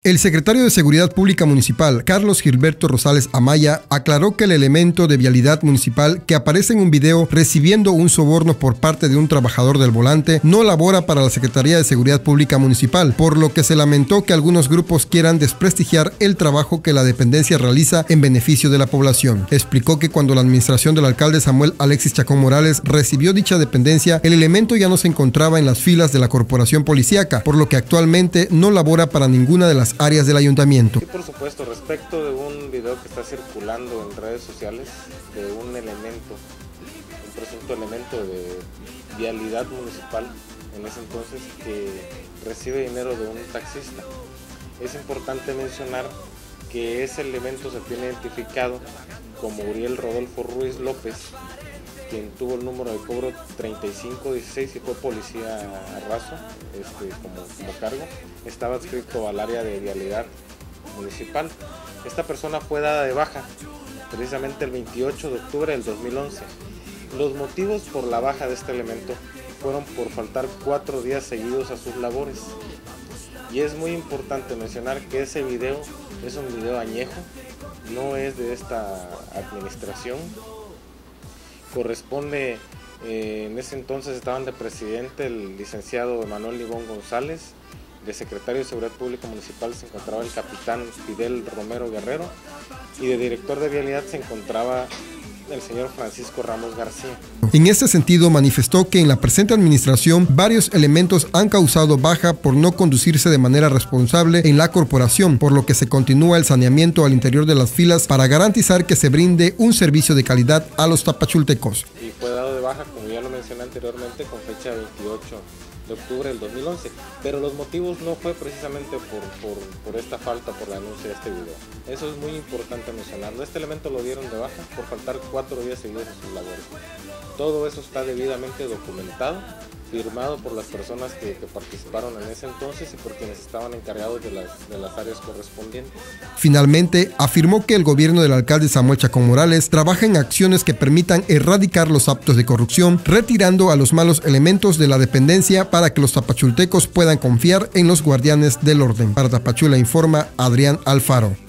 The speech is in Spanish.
El secretario de Seguridad Pública Municipal, Carlos Gilberto Rosales Amaya, aclaró que el elemento de vialidad municipal que aparece en un video recibiendo un soborno por parte de un trabajador del volante no labora para la Secretaría de Seguridad Pública Municipal, por lo que se lamentó que algunos grupos quieran desprestigiar el trabajo que la dependencia realiza en beneficio de la población. Explicó que cuando la administración del alcalde Samuel Alexis Chacón Morales recibió dicha dependencia, el elemento ya no se encontraba en las filas de la corporación policíaca, por lo que actualmente no labora para ninguna de las áreas del ayuntamiento. Sí, por supuesto, respecto de un video que está circulando en redes sociales de un presunto elemento de vialidad municipal en ese entonces que recibe dinero de un taxista. Es importante mencionar que ese elemento se tiene identificado como Uriel Rodolfo Ruiz López, quien tuvo el número de cobro 3516 y fue policía a raso como cargo. Estaba adscrito al área de vialidad municipal. Esta persona fue dada de baja precisamente el 28 de octubre del 2011. Los motivos por la baja de este elemento fueron por faltar 4 días seguidos a sus labores. Y es muy importante mencionar que ese video es un video añejo, no es de esta administración. Corresponde, en ese entonces estaban de presidente el licenciado Emanuel Libón González, de secretario de Seguridad Pública Municipal se encontraba el capitán Fidel Romero Guerrero y de director de vialidad se encontraba el señor Francisco Ramos García. En este sentido, manifestó que en la presente administración varios elementos han causado baja por no conducirse de manera responsable en la corporación, por lo que se continúa el saneamiento al interior de las filas para garantizar que se brinde un servicio de calidad a los tapachultecos. Y fue dado de baja, como ya lo mencioné anteriormente, con fecha 28 de octubre del 2011, pero los motivos no fue precisamente por esta falta, por la denuncia de este video. Eso es muy importante mencionarlo. Este elemento lo dieron de baja por faltar 4 días seguidos a sus labores. Todo eso está debidamente documentado, firmado por las personas que participaron en ese entonces y por quienes estaban encargados de las áreas correspondientes. Finalmente, afirmó que el gobierno del alcalde Samuel Chacón Morales trabaja en acciones que permitan erradicar los actos de corrupción, retirando a los malos elementos de la dependencia para que los tapachultecos puedan confiar en los guardianes del orden. Para Tapachula informa Adrián Alfaro.